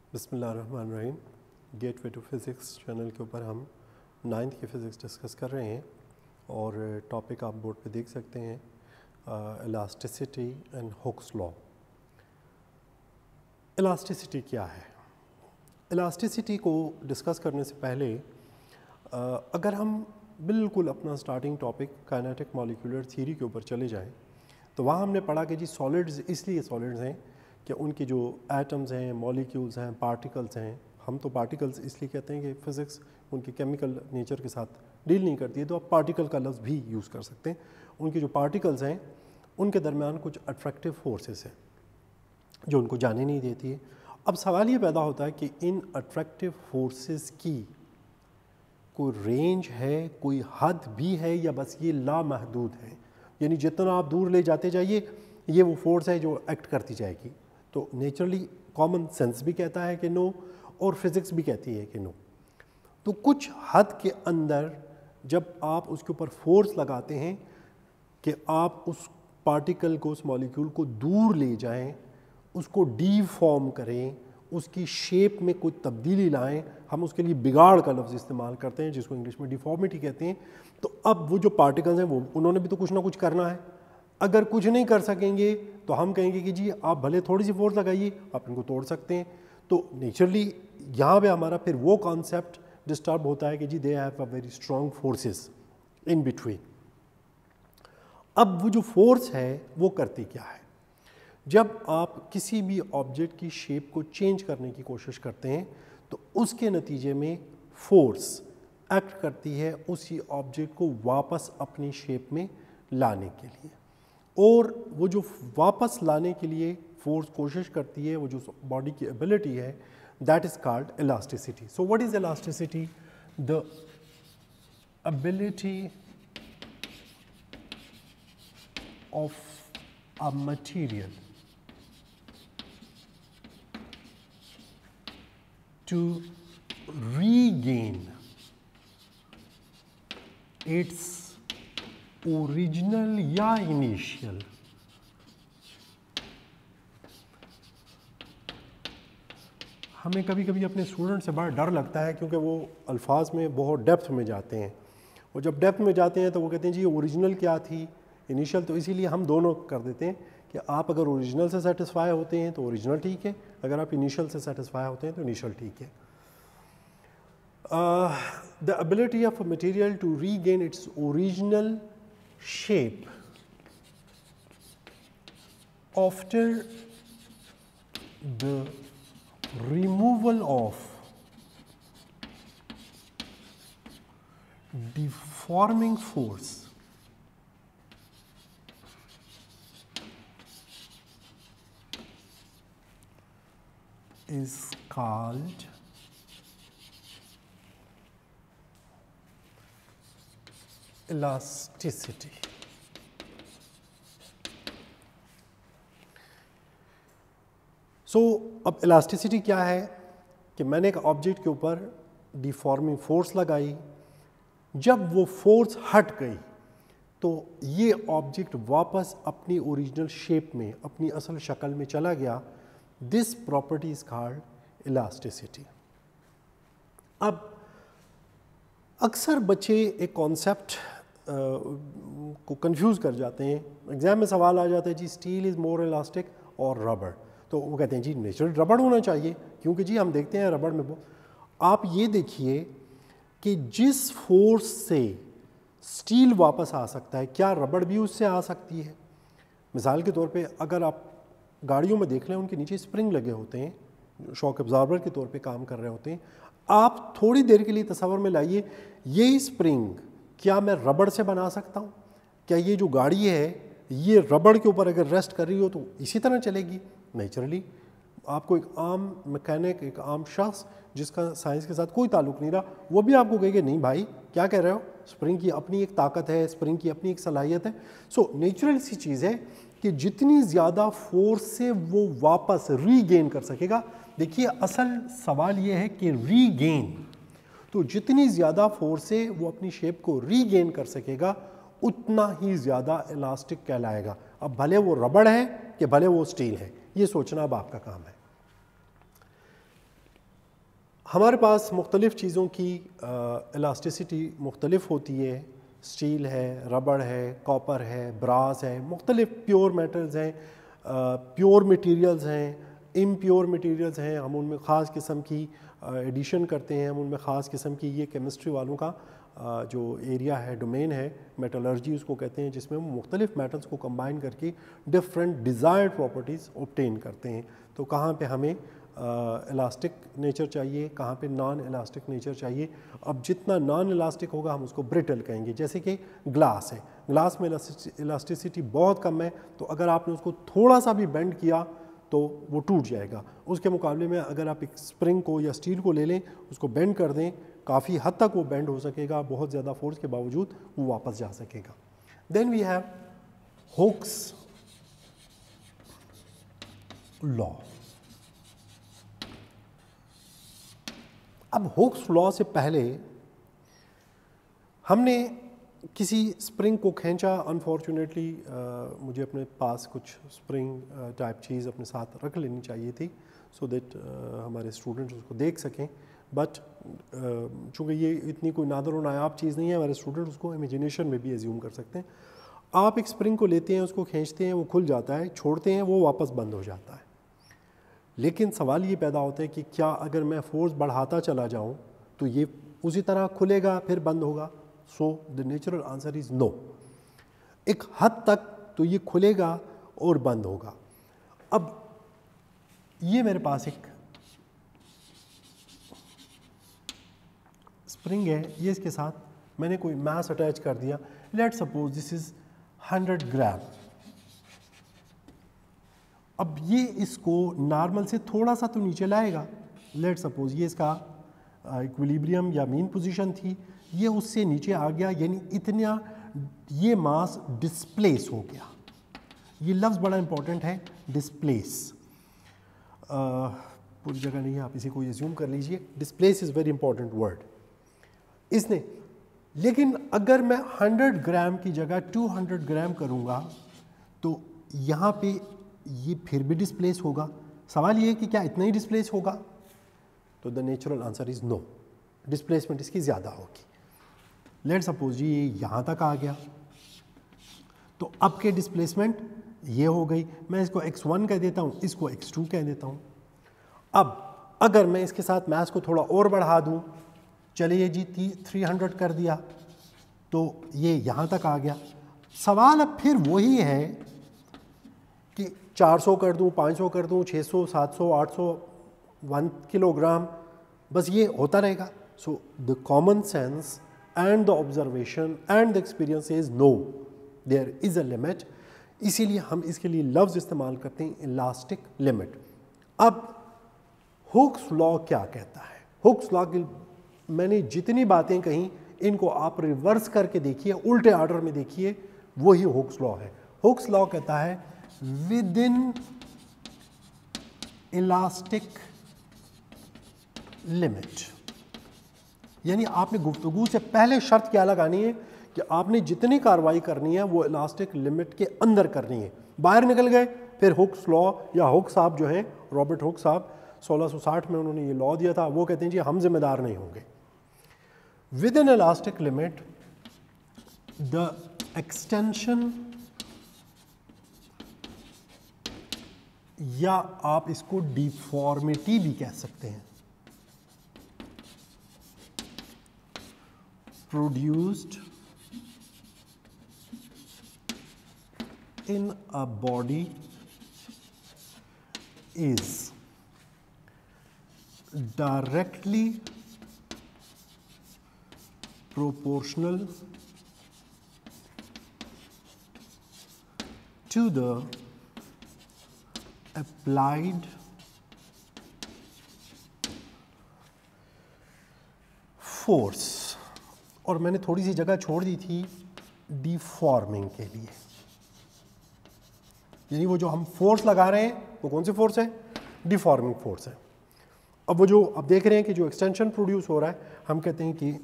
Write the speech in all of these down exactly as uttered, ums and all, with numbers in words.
बिस्मिल्लाहिर्रहमानिर्रहीम। Gateway to physics channel के ऊपर हम नाइन्थ की फ़िज़िक्स डिस्कस कर रहे हैं और टॉपिक आप बोर्ड पे देख सकते हैं, elasticity and Hooke's law. Elasticity क्या है? इलास्टिसिटी को डिस्कस करने से पहले uh, अगर हम बिल्कुल अपना starting topic kinetic molecular theory के ऊपर चले जाएं तो वहाँ हमने पढ़ा कि जी सॉलिड्स इसलिए सॉलिड्स हैं कि उनके जो एटम्स हैं, मॉलिक्यूल्स हैं, पार्टिकल्स हैं, हम तो पार्टिकल्स इसलिए कहते हैं कि फ़िज़िक्स उनके केमिकल नेचर के साथ डील नहीं करती है, तो आप पार्टिकल का लफ्ज़ भी यूज़ कर सकते हैं। उनके जो पार्टिकल्स हैं उनके दरमियान कुछ अट्रैक्टिव फोर्सेस हैं जो उनको जाने नहीं देती है। अब सवाल ये पैदा होता है कि इन अट्रैक्टिव फोर्सेस की कोई रेंज है, कोई हद भी है, या बस ये लामहदूद है, यानी जितना आप दूर ले जाते जाइए ये वो फोर्स है जो एक्ट करती जाएगी। तो नेचुरली कॉमन सेंस भी कहता है कि नो, और फिज़िक्स भी कहती है कि नो। तो कुछ हद के अंदर जब आप उसके ऊपर फोर्स लगाते हैं कि आप उस पार्टिकल को, उस मॉलिक्यूल को दूर ले जाएं, उसको डीफॉर्म करें, उसकी शेप में कोई तब्दीली लाएं, हम उसके लिए बिगाड़ का लफ्ज़ इस्तेमाल करते हैं जिसको इंग्लिश में डिफॉर्मिटी कहते हैं। तो अब वो जो पार्टिकल्स हैं वो उन्होंने भी तो कुछ ना कुछ करना है। अगर कुछ नहीं कर सकेंगे तो हम कहेंगे कि जी आप भले थोड़ी सी फोर्स लगाइए, आप इनको तोड़ सकते हैं। तो नेचुरली यहाँ पे हमारा फिर वो कॉन्सेप्ट डिस्टर्ब होता है कि जी they have a very strong forces in between. अब वो जो फोर्स है वो करती क्या है? जब आप किसी भी ऑब्जेक्ट की शेप को चेंज करने की कोशिश करते हैं तो उसके नतीजे में फोर्स एक्ट करती है उसी ऑब्जेक्ट को वापस अपनी शेप में लाने के लिए, और वो जो वापस लाने के लिए फोर्स कोशिश करती है, वो जो बॉडी की एबिलिटी है, that is called elasticity. So what is elasticity? The ability of a material to regain its original या initial हमें कभी कभी अपने स्टूडेंट से बड़ा डर लगता है क्योंकि वो अल्फाज में बहुत डेप्थ में जाते हैं, और जब डेप्थ में जाते हैं तो वो कहते हैं जी ओरिजिनल क्या थी, इनिशियल। तो इसीलिए हम दोनों कर देते हैं कि आप अगर ओरिजिनल से सेटिस्फाई होते हैं तो ओरिजिनल ठीक है, अगर आप इनिशियल से सेटिस्फाई होते हैं तो इनिशियल ठीक है। The ability of a material to regain its original shape after the removal of deforming force is called elasticity. So so, अब इलास्टिसिटी क्या है कि मैंने एक ऑब्जेक्ट के ऊपर डिफॉर्मिंग फोर्स लगाई, जब वो फोर्स हट गई तो ये ऑब्जेक्ट वापस अपनी ओरिजिनल शेप में, अपनी असल शक्ल में चला गया। This property is called elasticity. अब अक्सर बच्चे एक कॉन्सेप्ट को कंफ्यूज कर जाते हैं। एग्जाम में सवाल आ जाता है जी स्टील इज़ मोर इलास्टिक और रबड़, तो वो कहते हैं जी नेचुरल रबड़ होना चाहिए क्योंकि जी हम देखते हैं रबड़ में वो। आप ये देखिए कि जिस फोर्स से स्टील वापस आ सकता है, क्या रबड़ भी उससे आ सकती है? मिसाल के तौर पे अगर आप गाड़ियों में देख लें, उनके नीचे स्प्रिंग लगे होते हैं, शॉक एब्जॉर्बर के तौर पे काम कर रहे होते हैं। आप थोड़ी देर के लिए तस्वर में लाइए, ये स्प्रिंग क्या मैं रबड़ से बना सकता हूँ? क्या ये जो गाड़ी है ये रबड़ के ऊपर अगर रेस्ट कर रही हो तो इसी तरह चलेगी? नेचुरली आपको एक आम मैकेनिक, एक आम शख्स जिसका साइंस के साथ कोई ताल्लुक नहीं रहा, वो भी आपको कहेगा नहीं भाई क्या कह रहे हो, स्प्रिंग की अपनी एक ताकत है, स्प्रिंग की अपनी एक सलाहियत है। सो नेचुरल सी चीज़ है कि जितनी ज़्यादा फोर्स से वो वापस रीगेन कर सकेगा। देखिए असल सवाल ये है कि रीगेन, तो जितनी ज़्यादा फोर्स से वो अपनी शेप को रीगेन कर सकेगा उतना ही ज़्यादा इलास्टिक कहलाएगा। अब भले वो रबड़ है कि भले वो स्टील है, ये सोचना अब आपका काम है। हमारे पास मुख्तलिफ़ चीज़ों की इलास्टिसिटी मुख्तलिफ होती है। स्टील है, रबड़ है, कॉपर है, ब्रास है, मुख्तलिफ प्योर मेटल्स हैं, प्योर मटेरियल्स हैं, इम्प्योर मटेरियल्स हैं। हम उनमें ख़ास किस्म की एडिशन करते हैं, हम उनमें ख़ास किस्म की, ये केमिस्ट्री वालों का आ, जो एरिया है, डोमेन है, मेटलर्जी उसको कहते हैं, जिसमें वो मुख्तलिफ मेटल्स को कंबाइन करके डिफरेंट डिज़ायर्ड प्रॉपर्टीज़ ऑब्टेन करते हैं। तो कहाँ पे हमें इलास्टिक नेचर चाहिए, कहाँ पे नॉन इलास्टिक नेचर चाहिए। अब जितना नॉन इलास्टिक होगा हम उसको ब्रिटल कहेंगे। जैसे कि ग्लास है, ग्लास में इलास्टिसिटी बहुत कम है, तो अगर आपने उसको थोड़ा सा भी बेंड किया तो वो टूट जाएगा। उसके मुकाबले में अगर आप एक स्प्रिंग को या स्टील को ले लें, उसको बेंड कर दें, काफ़ी हद तक वो बेंड हो सकेगा, बहुत ज़्यादा फोर्स के बावजूद वो वापस जा सकेगा। Then we have Hooke's law. अब हुक्स लॉ से पहले हमने किसी स्प्रिंग को खींचा, अनफॉर्चुनेटली मुझे अपने पास कुछ स्प्रिंग टाइप चीज़ अपने साथ रख लेनी चाहिए थी सो so दैट uh, हमारे स्टूडेंट्स उसको देख सकें। बट चूँकि ये इतनी कोई नादर और नायाब चीज़ नहीं है, हमारे स्टूडेंट उसको इमेजिनेशन में भी एज्यूम कर सकते हैं। आप एक स्प्रिंग को लेते हैं, उसको खींचते हैं, वो खुल जाता है, छोड़ते हैं, वो वापस बंद हो जाता है। लेकिन सवाल ये पैदा होता है कि क्या अगर मैं फोर्स बढ़ाता चला जाऊँ तो ये उसी तरह खुलेगा फिर बंद होगा? So the natural answer is no. एक हद तक तो ये खुलेगा और बंद होगा। अब ये मेरे पास एक स्प्रिंग है, ये इसके साथ मैंने कोई मास अटैच कर दिया। Let suppose this is hundred gram. अब ये इसको नॉर्मल से थोड़ा सा तो नीचे लाएगा। लेट सपोज ये इसका इक्विलिब्रियम या मीन पोजीशन थी, ये उससे नीचे आ गया, यानी इतना ये मास डिस्प्लेस हो गया। ये लफ्ज़ बड़ा इंपॉर्टेंट है, डिस्प्लेस। पूरी जगह नहीं है, आप इसी को एज्यूम कर लीजिए। Displace is very important word इसने। लेकिन अगर मैं हंड्रेड ग्राम की जगह टू हंड्रेड ग्राम करूँगा तो यहाँ पे ये फिर भी डिस्प्लेस होगा। सवाल ये है कि क्या इतना ही डिस्प्लेस होगा? तो the natural answer is no, displacement इसकी ज़्यादा होगी। लेट सपोज ये यहाँ तक आ गया, तो अब के डिस्प्लेसमेंट ये हो गई। मैं इसको एक्स वन कह देता हूँ, इसको एक्स टू कह देता हूँ। अब अगर मैं इसके साथ मैथ्स को थोड़ा और बढ़ा दूँ, चलिए जी थ्री हंड्रेड कर दिया, तो ये यहाँ तक आ गया। सवाल अब फिर वही है कि चार सौ कर दूँ, पाँच सौ कर दूँ, छः सौ, सात सौ, आठ सौ, वन किलोग्राम, बस ये होता रहेगा। So the common sense and the observation and the experience is no, there is a limit। इसीलिए हम इसके लिए लफ्ज़ इस्तेमाल करते हैं इलास्टिक लिमिट। अब हुक्स लॉ क्या कहता है? हुक्स लॉ की मैंने जितनी बातें कही, इनको आप रिवर्स करके देखिए, उल्टे ऑर्डर में देखिए, वही हुक्स लॉ है। हुक्स लॉ कहता है विद इन इलास्टिक लिमिट, यानी आपने गुफ्तगू से पहले शर्त क्या लगानी है कि आपने जितनी कार्रवाई करनी है वो इलास्टिक लिमिट के अंदर करनी है। बाहर निकल गए फिर हुक्स लॉ या हुक साहब जो हैं, रॉबर्ट हुक साहब सोलह सौ साठ में उन्होंने ये लॉ दिया था, वो कहते हैं जी हम जिम्मेदार नहीं होंगे। Within elastic limit the extension, या आप इसको डिफॉर्मिटी भी कह सकते हैं, produced in a body is directly proportional to the applied force। और मैंने थोड़ी सी जगह छोड़ दी थी डिफॉर्मिंग के लिए, यानी वो जो हम फोर्स लगा रहे हैं वो कौन सी फोर्स है? डिफॉर्मिंग फोर्स है। अब वो जो अब देख रहे हैं कि जो एक्सटेंशन प्रोड्यूस हो रहा है, हम कहते हैं कि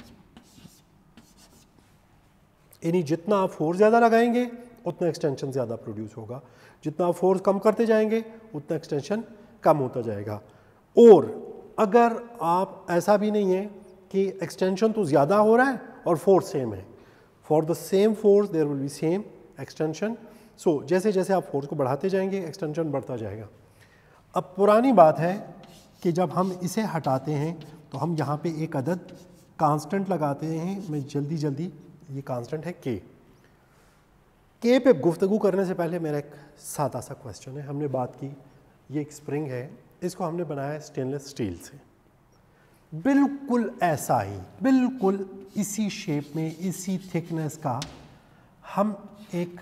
यानी जितना आप फोर्स ज़्यादा लगाएंगे उतना एक्सटेंशन ज़्यादा प्रोड्यूस होगा, जितना आप फोर्स कम करते जाएंगे उतना एक्सटेंशन कम होता जाएगा। और अगर आप, ऐसा भी नहीं है कि एक्सटेंशन तो ज़्यादा हो रहा है और फोर्स सेम है, for the same force there will be same extension. So जैसे जैसे आप फोर्स को बढ़ाते जाएंगे एक्सटेंशन बढ़ता जाएगा। अब पुरानी बात है कि जब हम इसे हटाते हैं तो हम यहाँ पे एक अदद कांस्टेंट लगाते हैं। मैं जल्दी जल्दी, ये कांस्टेंट है के। के पे गुफ्तगू करने से पहले मेरा एक सादा सा क्वेश्चन है। हमने बात की, ये एक स्प्रिंग है, इसको हमने बनाया स्टेनलेस स्टील से, बिल्कुल ऐसा ही, बिल्कुल इसी शेप में, इसी थिकनेस का हम एक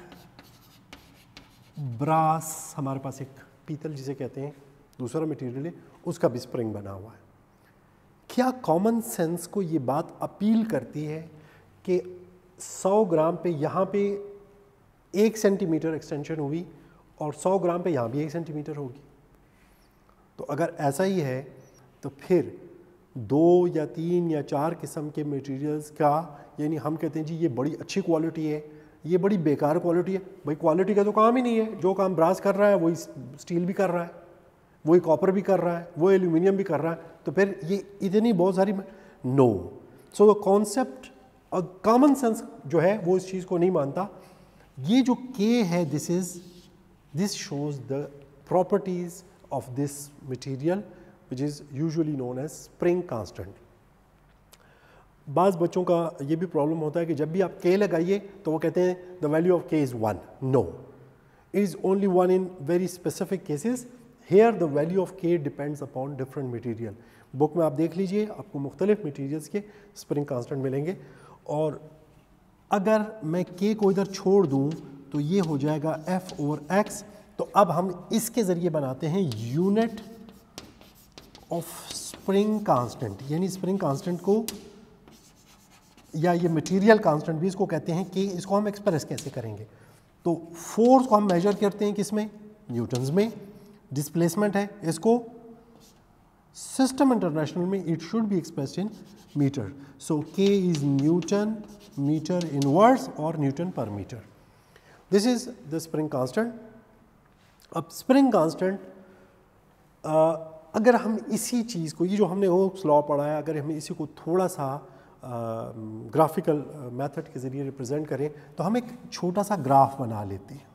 ब्रास, हमारे पास एक पीतल जिसे कहते हैं, दूसरा मटेरियल है, उसका भी स्प्रिंग बना हुआ है। क्या कॉमन सेंस को ये बात अपील करती है कि सौ ग्राम पे यहाँ पे एक सेंटीमीटर एक्सटेंशन हुई और सौ ग्राम पे यहाँ भी एक सेंटीमीटर होगी? तो अगर ऐसा ही है तो फिर दो या तीन या चार किस्म के मटेरियल्स का, यानी हम कहते हैं जी ये बड़ी अच्छी क्वालिटी है, ये बड़ी बेकार क्वालिटी है। भाई क्वालिटी का तो काम ही नहीं है, जो काम ब्रास कर रहा है वही स्टील भी कर रहा है, वही कॉपर भी कर रहा है, वो एल्यूमिनियम भी कर रहा है, तो फिर ये इतनी बहुत सारी, नो। सो द कॉन्सेप्ट और कॉमन सेंस जो है वो इस चीज़ को नहीं मानता। ये जो के है, this is this shows the properties of this material which is usually known as spring constant. बाज़ बच्चों का ये भी प्रॉब्लम होता है कि जब भी आप के लगाइए तो वो कहते हैं the value of k is one. No, it is only one in very specific cases. Here the value of k depends upon different material. Book में आप देख लीजिए, आपको मुख्तलिफ मटेरियल्स के स्प्रिंग कांस्टेंट मिलेंगे। और अगर मैं के को इधर छोड़ दूं तो ये हो जाएगा एफ ओवर एक्स। तो अब हम इसके ज़रिए बनाते हैं यूनिट ऑफ स्प्रिंग कांस्टेंट, यानी स्प्रिंग कांस्टेंट को, या ये मटेरियल कांस्टेंट भी इसको कहते हैं कि इसको हम एक्सप्रेस कैसे करेंगे। तो फोर्स को हम मेजर करते हैं किस में? न्यूटन्स में। डिस्प्लेसमेंट है, इसको सिस्टम इंटरनेशनल में it should be expressed in metre. So k is newton metre inverse और newton per metre. This is the spring constant. अब स्प्रिंग कांस्टेंट, अगर हम इसी चीज़ को, ये जो हमने ओक्स लॉ पढ़ा है, अगर हम इसी को थोड़ा सा ग्राफिकल मेथड के ज़रिए रिप्रेजेंट करें तो हम एक छोटा सा ग्राफ बना लेते हैं।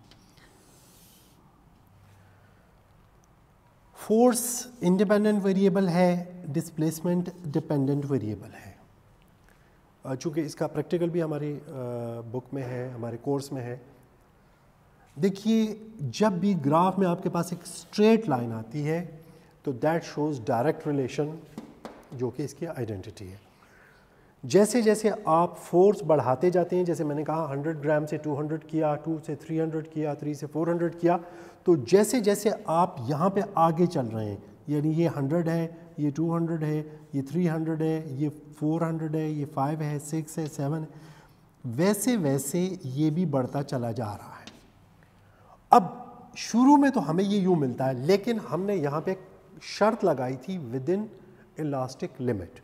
फोर्स इंडिपेंडेंट वेरिएबल है, डिस्प्लेसमेंट डिपेंडेंट वेरिएबल है। चूँकि इसका प्रैक्टिकल भी हमारी बुक में है, हमारे कोर्स में है। देखिए, जब भी ग्राफ में आपके पास एक स्ट्रेट लाइन आती है तो दैट शोज डायरेक्ट रिलेशन, जो कि इसकी आइडेंटिटी है। जैसे जैसे आप फोर्स बढ़ाते जाते हैं, जैसे मैंने कहा हंड्रेड ग्राम से टू हंड्रेड किया, टू से थ्री हंड्रेड किया, थ्री से फोर हंड्रेड किया, तो जैसे जैसे आप यहाँ पे आगे चल रहे हैं, यानी ये हंड्रेड है, ये टू हंड्रेड है, ये थ्री हंड्रेड है, ये फोर हंड्रेड है, ये फाइव है, सिक्स है, सेवन है, वैसे वैसे ये भी बढ़ता चला जा रहा है। अब शुरू में तो हमें ये यूँ मिलता है, लेकिन हमने यहाँ पे शर्त लगाई थी within elastic limit.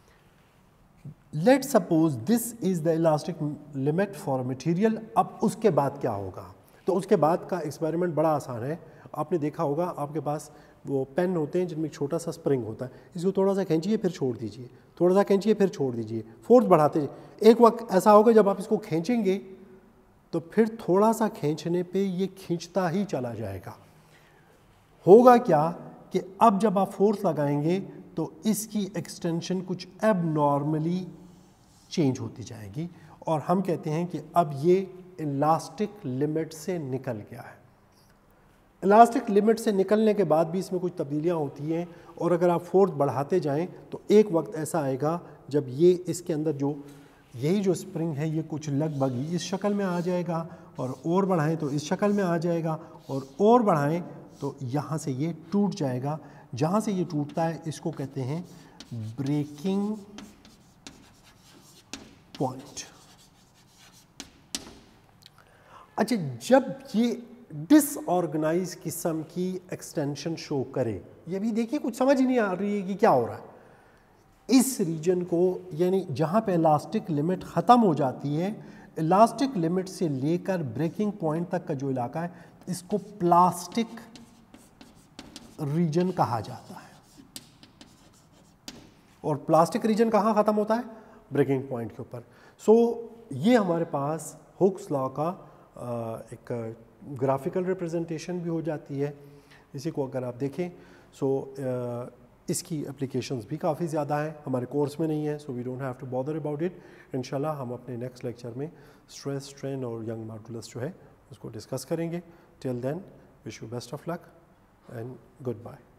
Let suppose this is the elastic limit for material. अब उसके बाद क्या होगा? तो उसके बाद का एक्सपेरिमेंट बड़ा आसान है। आपने देखा होगा, आपके पास वो पेन होते हैं जिनमें एक छोटा सा स्प्रिंग होता है, इसको थोड़ा सा खींचिए फिर छोड़ दीजिए, थोड़ा सा खींचिए फिर छोड़ दीजिए, फोर्स बढ़ाते जाइए। एक वक्त ऐसा होगा जब आप इसको खींचेंगे तो फिर थोड़ा सा खींचने पे ये खींचता ही चला जाएगा। होगा क्या कि अब जब आप फोर्स लगाएंगे तो इसकी एक्सटेंशन कुछ एबनॉर्मली चेंज होती जाएगी और हम कहते हैं कि अब ये इलास्टिक लिमिट से निकल गया है। इलास्टिक लिमिट से निकलने के बाद भी इसमें कुछ तब्दीलियां होती हैं और अगर आप फोर्स बढ़ाते जाएं तो एक वक्त ऐसा आएगा जब ये इसके अंदर जो यही जो स्प्रिंग है ये कुछ लगभग इस शक्ल में आ जाएगा, और और बढ़ाएं तो इस शक्ल में आ जाएगा, और और बढ़ाएं तो यहाँ से ये टूट जाएगा। जहाँ से ये टूटता है इसको कहते हैं ब्रेकिंग पॉइंट। अच्छा, जब ये डिसऑर्गेनाइज किस्म की एक्सटेंशन शो करे, ये भी देखिए कुछ समझ ही नहीं आ रही है कि क्या हो रहा है। इस रीजन को, यानी जहाँ पे इलास्टिक लिमिट ख़त्म हो जाती है, इलास्टिक लिमिट से लेकर ब्रेकिंग पॉइंट तक का जो इलाका है, इसको प्लास्टिक रीजन कहा जाता है। और प्लास्टिक रीजन कहाँ ख़त्म होता है? ब्रेकिंग पॉइंट के ऊपर। सो so, ये हमारे पास हुक्स लॉ का uh, एक ग्राफिकल रिप्रेजेंटेशन भी हो जाती है। इसी को अगर आप देखें सो so, uh, इसकी एप्लीकेशंस भी काफ़ी ज़्यादा हैं, हमारे कोर्स में नहीं है, so we don't have to bother about it. इंशाल्लाह हम अपने नेक्स्ट लेक्चर में स्ट्रेस, स्ट्रेन और यंग मॉडुलस जो है उसको डिस्कस करेंगे। Till then wish you best of luck and good bye.